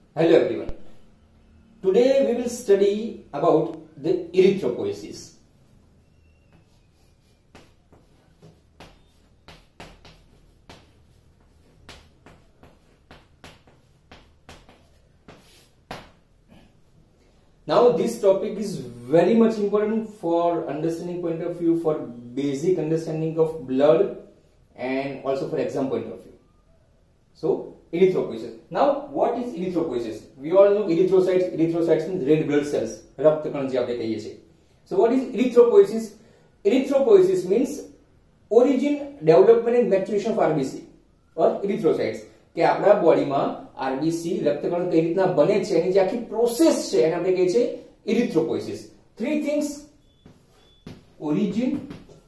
Hello everyone. Today we will study about the erythropoiesis. Now this topic is very much important for understanding point of view, for basic understanding of blood and also for exam point of view. So erythropoiesis. Now what is erythropoiesis? We all know erythrocytes. Erythrocytes means red blood cells. રક્તકણ જે આપણે કહીએ છીએ. So what is erythropoiesis? Erythropoiesis means origin, development and maturation of RBC or erythrocytes. કે આપણા બોડીમાં RBC રક્તકણ કઈ રીતના બને છે એની જે આખી પ્રોસેસ છે એને આપણે કહીએ છીએ erythropoiesis. Three things: origin,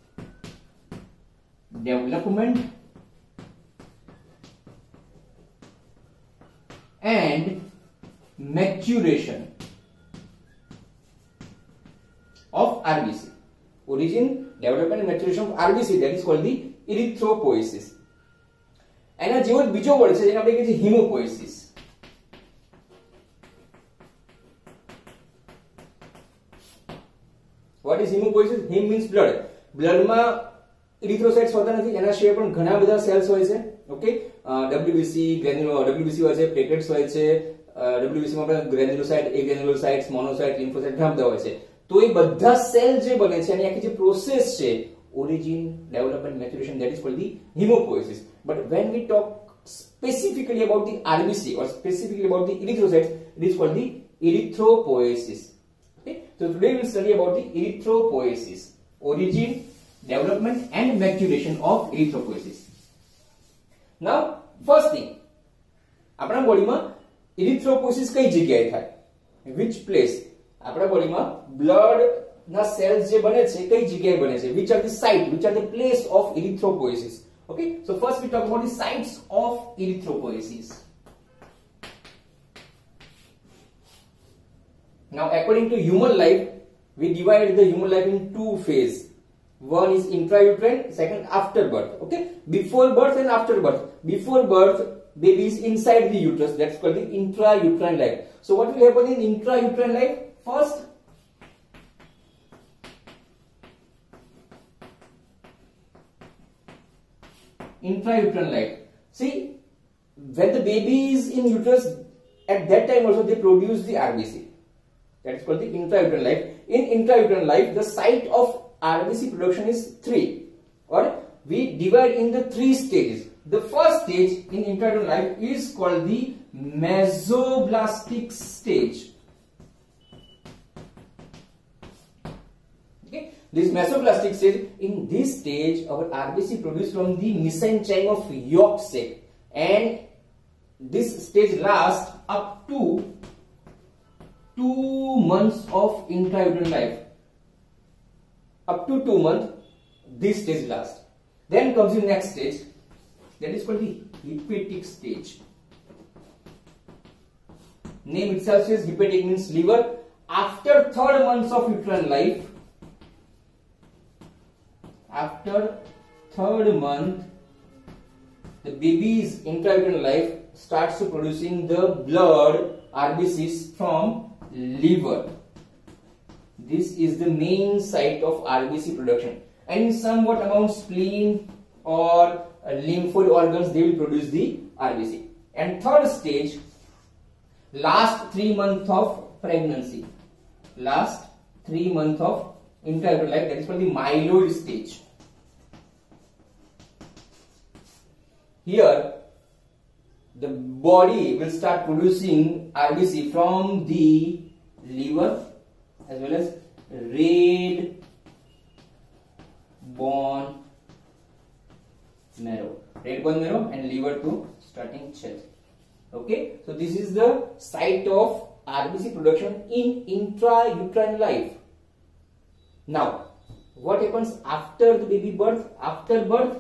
development and maturation of RBC. Origin, development and maturation of RBC, that is called the erythropoiesis. એના જેવો જ બીજો વર્ડ છે જેને આપણે કહીએ છીએ હિમોપોઈસિસ. What is hemopoiesis? Hem means blood. બ્લડમાં erythrocytes હોતા નથી, એના સિવાય પણ ઘણા બધા સેલ્સ હોય છે. ઓકે, WBC WBC હોય છે, પ્લેટલેટ્સ હોય છે, WBC માં આપણે ગ્રેન્યુલોસાઇટ, એ ગ્રેન્યુલોસાઇટ્સ, મોનોસાઇટ, લિમ્ફોસાઇટ ઘણા બધા હોય છે. તો એ બધા સેલ જે બને છે એની આખી જે પ્રોસેસ છે, origin, development, maturation, that is called the hemopoiesis. But when we talk specifically about the RBC or specifically about the erythrocytes, it is called the erythropoiesis. Okay, so today we will study about the erythropoiesis, origin, development and maturation of erythropoiesis. Now first thing, આપણા બોડીમાં erythropoiesis કઈ જગ્યાએ થાય? Which place? આપણા બોડીમાં blood ના cells જે બને છે કઈ જગ્યાએ બને છે? Which are the site, which are the place of erythropoiesis? Okay, so first we talk about the sites of erythropoiesis. Now according to human life, we divide the human life in two phases. One is intrauterine, second after birth. Okay, before birth and after birth. Before birth, baby is inside the uterus, that's called the intrauterine life. So what will happen in intrauterine life? First, intrauterine life. See, when the baby is in uterus, at that time also they produce the RBC. That is called the intrauterine life. In intrauterine life, the site of RBC production is 3, or we divide in the 3 stages. The first stage in intrauterine life is called the mesoblastic stage. Okay, this mesoblastic stage, in this stage our RBC produced from the mesenchyme of yolk sac, and this stage lasts up to 2 months of intrauterine life. Up to 2 months this stage lasts. Then comes the next stage, that is called the hepatic stage. Name itself says hepatic means liver. After 3rd months of uterine life, after 3rd month, the baby's intrauterine life starts to producing the blood RBCs from liver. This is the main site of RBC production, and in somewhat amount spleen or lymphoid organs they will produce the RBC. And third stage, last 3 months of pregnancy, last 3 months of intrauterine life, that is called the myeloid stage. Here the body will start producing RBC from the liver as well as red bone marrow, and liver to starting cells. Okay, so this is the site of RBC production in intrauterine life. Now what happens after the baby birth? After birth,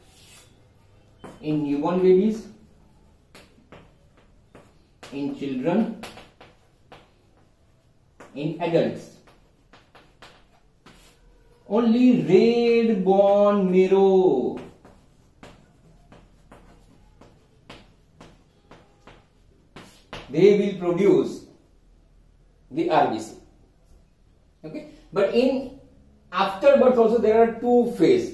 in newborn babies, in children, in adults, only red bone marrow they will produce the RBC. Okay, but in afterbirth also there are two phases.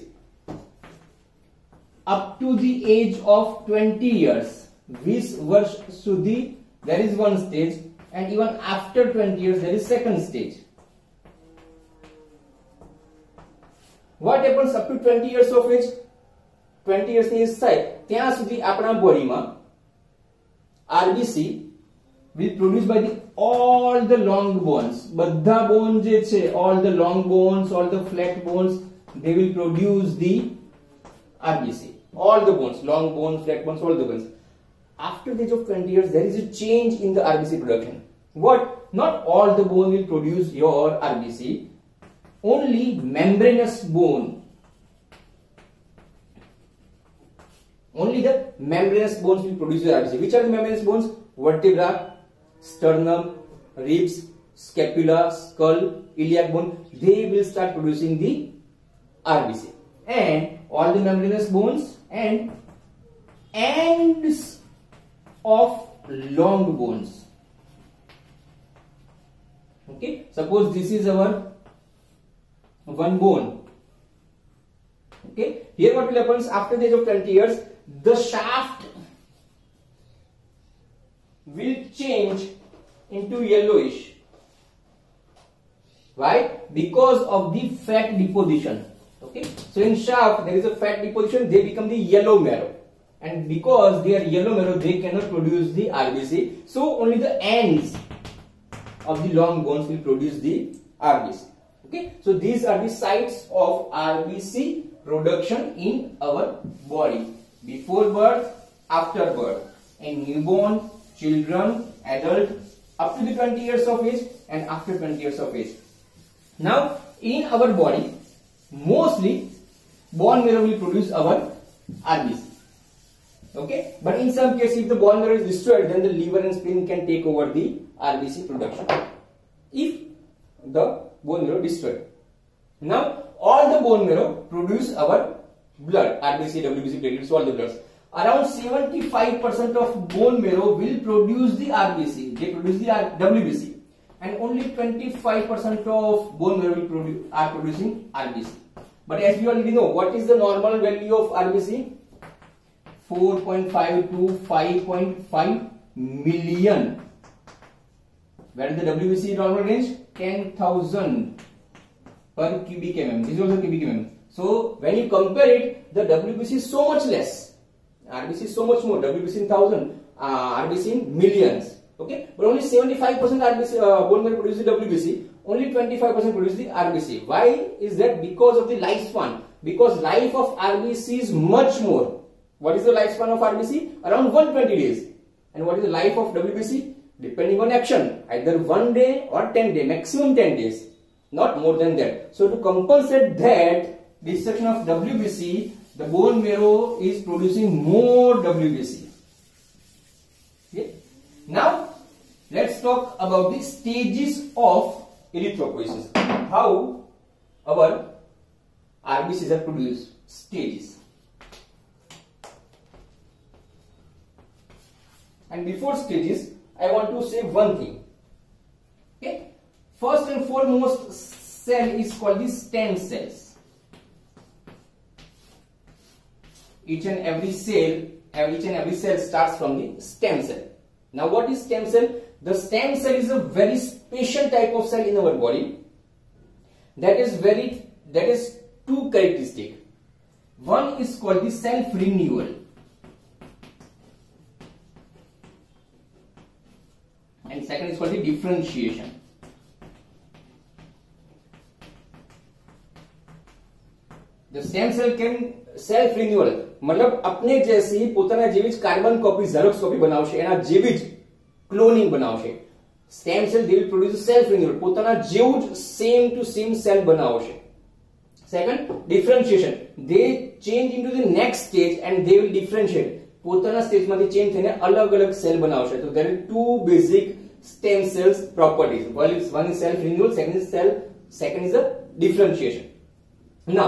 Up to the age of 20 years, 20 वर्ष સુધી there is one stage, and even after 20 years there is second stage. What happens up to 20 years of age? 20 years ની એજ થાય ત્યાં સુધી આપણા બોડીમાં RBC will produced by the all the long bones. બધા બોન જે છે, all the long bones, all the flat bones, they will produce the RBC. All the bones, long bones, flat bones, all the bones. After the age of 20 years, there is a change in the RBC production. What? Not all the bone will produce your RBC. Only membranous bone. Only the membranous bones will produce the RBC. Which are the membranous bones? Vertebra, sternum, ribs, scapula, skull, iliac bone. They will start producing the RBC. And all the membranous bones and ends of long bones. Okay, suppose this is our one bone. Okay, here what will happen after the age of 20 years, the shaft will change into yellowish. Why? Because of the fat deposition. Okay, so in shaft there is a fat deposition, they become the yellow marrow, and because they are yellow marrow, they cannot produce the RBC. So only the ends of the long bones will produce the RBC. Okay, so these are the sites of RBC production in our body: before birth, after birth, in newborn, children, adult, up to the 20 years of age, and after 20 years of age. Now in our body, mostly bone marrow will produce our RBC. Okay, but in some cases, if the bone marrow is destroyed, then the liver and spleen can take over the RBC production. If the bone marrow destroyed, now all the bone marrow produce our blood, RBC, WBC, platelets, all the bloods. Around 75% of bone marrow will produce the RBC. They produce the WBC, and only 25% of bone marrow will are producing RBC. But as we already know, what is the normal value of RBC? 4.5 to 5.5 million. Where is the WBC normal range? 10,000 per cubic mm. This is also cubic mm. So when you compare it, the WBC is so much less. RBC is so much more. WBC in 1,000, RBC in millions. Okay, but only 75% RBC bone marrow produces the WBC. Only 25% produce the RBC. Why is that? Because of the lifespan. Because life of RBC is much more. What is the lifespan of RBC? Around 120 days. And what is the life of WBC? Depending on action, either 1 day or 10 days, maximum 10 days, not more than that. So to compensate that destruction of WBC, the bone marrow is producing more WBC. Okay? Now let's talk about the stages of erythropoiesis. How our RBCs are produced. Stages. And before stages, I want to say one thing. Okay, first and foremost cell is called the stem cells. Each and every cell starts from the stem cell. Now what is stem cell? The stem cell is a very special type of cell in our body that is two characteristic. One is called the self renewal, and second is called the differentiation. The stem cell can self renewal, मतलब अपने जैसी પોતાના જેવી જ carbon copy xerox copy બનાવશે, એના જેવી જ ક્લોનિંગ બનાવશે. Stem cell they will produce self renewal, પોતાના જેવું જ same to same cell બનાવશે. Second, differentiation, they change into the next stage and they will differentiate, પોતાના સ્ટેજ માંથી ચેન્જ થઈને અલગ અલગ સેલ બનાવશે. So there are two basic stem cells properties. One is self renewal, second is the differentiation. Now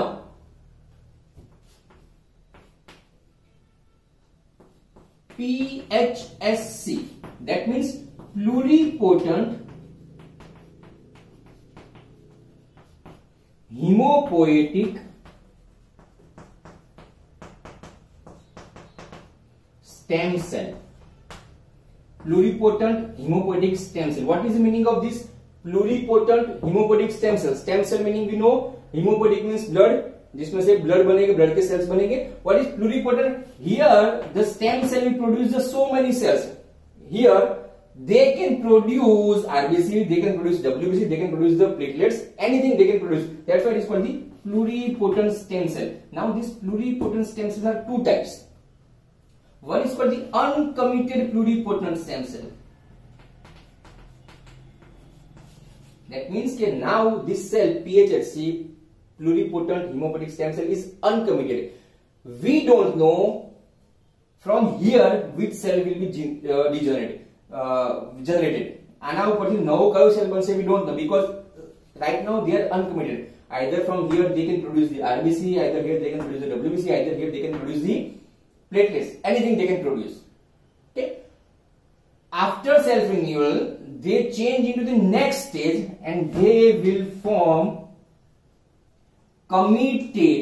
PHSC, that means pluripotent hemopoietic stem cell. Pluripotent hemopoietic stem cell. What is the meaning of this pluripotent hemopoietic stem cell? Stem cell meaning we know, hemopoietic means blood, जिसमें से blood बनेंगे, blood के sales बनेंगे. What is pluripotent? Here the stem cell will produce the so many cells. Here they can produce RBC, they can produce WBC, they can produce the platelets, anything they can produce. That's why it is called the pluripotent stem cell. Now these pluripotent stem cells are two types. One is called the uncommitted pluripotent stem cell. That means that now this cell PHSC, pluripotent hemopoietic stem cell, is uncommitted. We don't know from here which cell will be generated. આના ઉપરથી નવો કયો cell બનશે we don't know, because right now they are uncommitted. Either from here they can produce the RBC, either here they can produce the WBC, either here they can produce the platelets, anything they can produce. Okay, after self renewal they change into the next stage and they will form committed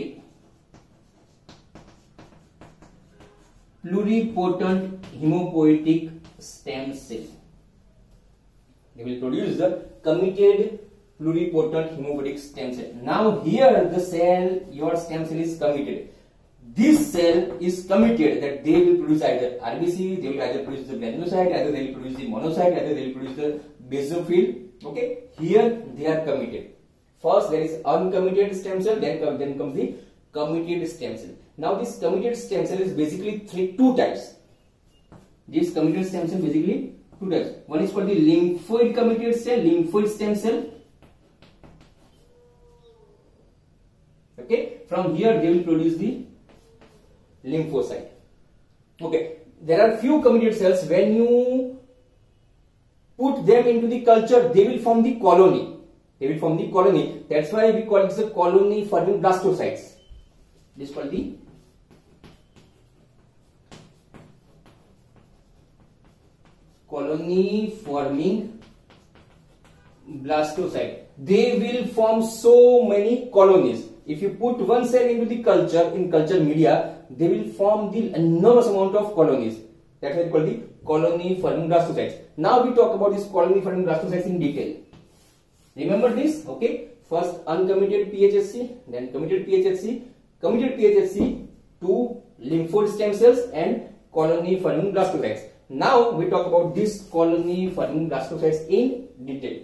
pluripotent hemopoietic stem cell. They will produce the committed pluripotent hemopoietic stem cell. Now here the cell, your stem cell is committed. This cell is committed that they will produce either RBC, they will either produce the granulocyte, either they will produce the monocyte, either they will produce the basophil. Okay, here they are committed. First there is uncommitted stem cell, then comes the committed stem cell. Now this committed stem cell is basically two types. This committed stem cell basically two types. One is called the lymphoid committed cell, lymphoid stem cell. Okay, from here they will produce the lymphocyte. Okay, there are few committed cells. When you put them into the culture, they will form the colony. They will form the colony. That's why we call it the colony forming blastocytes. This is called the colony forming blastocyte. They will form so many colonies. If you put one cell into the culture, in culture media, they will form the enormous amount of colonies. That's why it's called the colony forming blastocytes. Now we talk about this colony forming blastocytes in detail. Remember this? Okay. First uncommitted PHSC, then committed PHSC to lymphoid stem cells and colony forming blastocytes. Now we talk about this colony forming blastocytes in detail.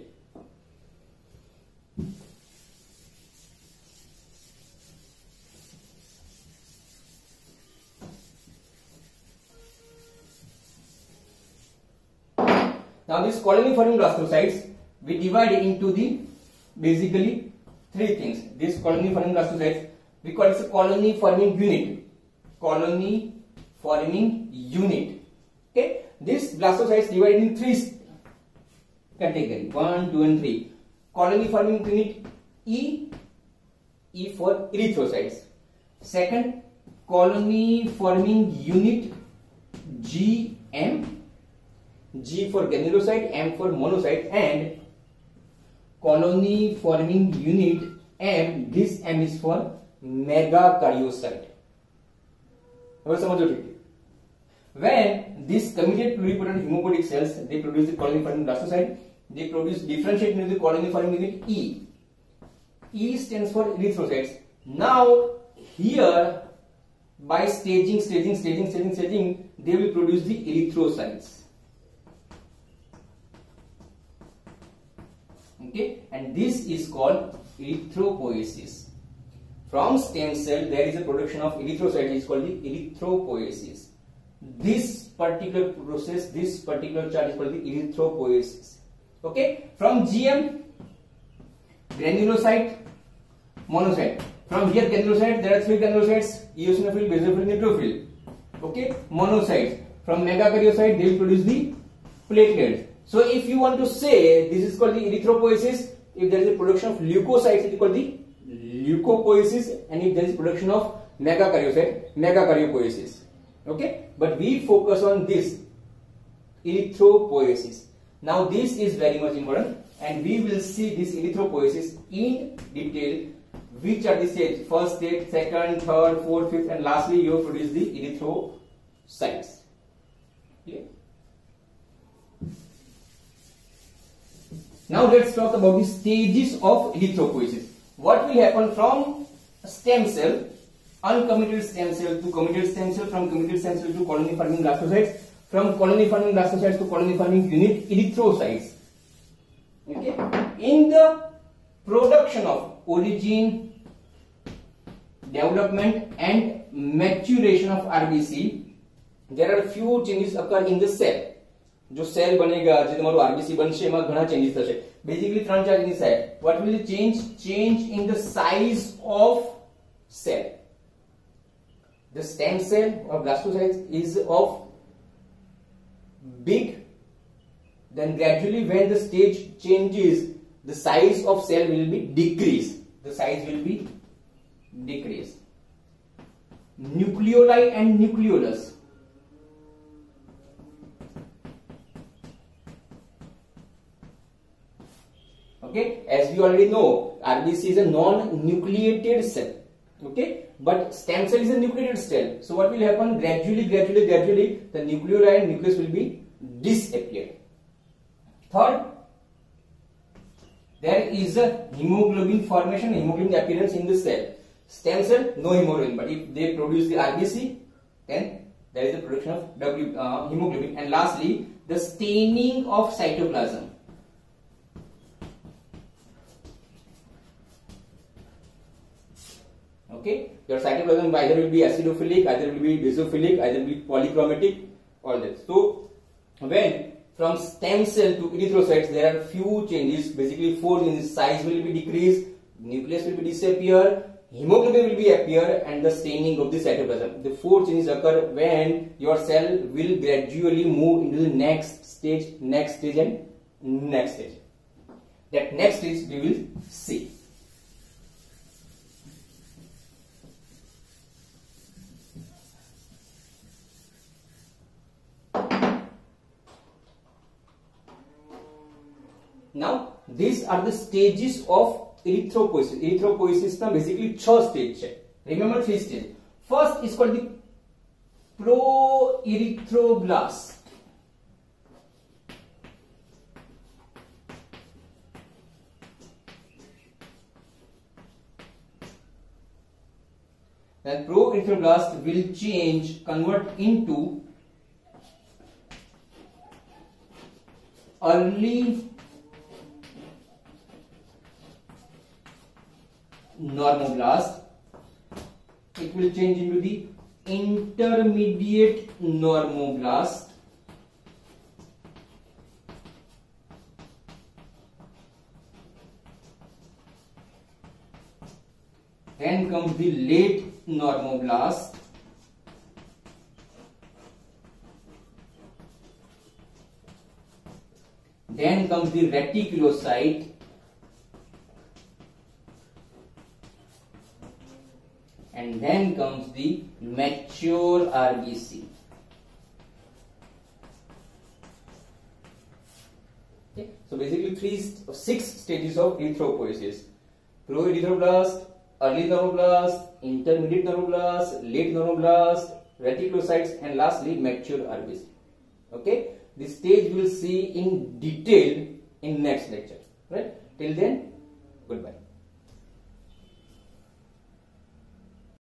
Now this colony forming blastocytes we divide into the basically three things. This colony forming blastocytes we call it a colony forming unit. Colony forming unit. Okay, this blastocytes divided in three categories: 1, 2, and 3. Colony forming unit E for erythrocytes. Second, colony forming unit GM. G for granulocyte, M for monocyte, and colony forming unit M. This M is for megakaryocyte. When these committed pluripotent hemopoietic cells, they produce the colony forming blastocyte, they produce differentiate into the colony forming unit E. E stands for erythrocytes. Now here by staging, they will produce the erythrocytes. Okay, and this is called erythropoiesis. From stem cell there is a production of erythrocytes, is called the erythropoiesis. This particular process, this particular chart is called the erythropoiesis. Okay, from GM, granulocyte, monocyte. From here granulocyte, there are three granulocytes: eosinophil, basophil, neutrophil. Okay, monocytes. From megakaryocyte they will produce the platelets. So if you want to say this is called the erythropoiesis, if there is a production of leukocytes, it is called the leukopoiesis, and if there is production of megakaryocyte, megakaryopoiesis. Okay, but we focus on this erythropoiesis. Now this is very much important, and we will see this erythropoiesis in detail. Which are the stages? First stage, second, third, fourth, fifth, and lastly you produce the erythrocytes. Okay. Now let's talk about the stages of erythropoiesis. What will happen from stem cell, uncommitted stem cell to committed stem cell, from committed stem cell to colony forming blastocytes, from colony forming blastocytes to colony forming unit erythrocytes. Okay. In the production of origin, development and maturation of RBC, there are few changes occur in the cell. जो cell बनेगा, जो તમારું RBC બનશે, એમાં ઘણા changes થશે. Basically ત્રણ ચાર ચેન્જીસ થાય. What will change? Change in the size of cell. The stem cell or blastocyte is of big, then gradually when the stage changes, the size of cell will be decreased. The size will be decreased. Nucleoli and nucleolus. Okay, as we already know, RBC is a non-nucleated cell. Okay, but stem cell is a nucleated cell. So what will happen? Gradually, the nucleoli and nucleus will be disappear. Third, there is a hemoglobin formation, hemoglobin appearance in the cell. Stem cell, no hemoglobin, but if they produce the RBC, then there is a production of hemoglobin. And lastly, the staining of cytoplasm. Okay, your cytoplasm either will be acidophilic, either will be basophilic, either will be polychromatic, all that. So when from stem cell to erythrocytes, there are few changes. Basically, four changes: size will be decreased, nucleus will be disappear, hemoglobin will be appear, and the staining of the cytoplasm. The four changes occur when your cell will gradually move into the next stage, and next stage. That next stage we will see. Now these are the stages of erythropoiesis. Erythropoiesis na basically 6 stage hai. Remember 3 stage. First is called the proerythroblast. Then proerythroblast will convert into early normoblast. It will change into the intermediate normoblast. Then comes the late normoblast. Then comes the reticulocyte. And then comes the mature RBC. Okay. So basically 6 stages of erythropoiesis: proerythroblast, early normoblast, intermediate normoblast, late normoblast, reticulocytes, and lastly mature RBC. Okay, this stage we will see in detail in next lecture. Right? Till then, goodbye.